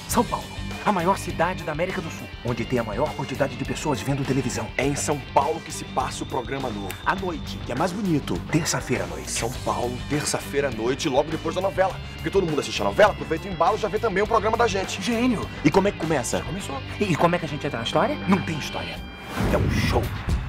São Paulo, a maior cidade da América do Sul, onde tem a maior quantidade de pessoas vendo televisão. É em São Paulo que se passa o programa novo. À noite, que é mais bonito. Terça-feira à noite. São Paulo, terça-feira à noite, logo depois da novela. Porque todo mundo assiste a novela, aproveita o embalo e já vê também o programa da gente. Gênio! E como é que começa? Começou. E como é que a gente entra na história? Não tem história. É um show.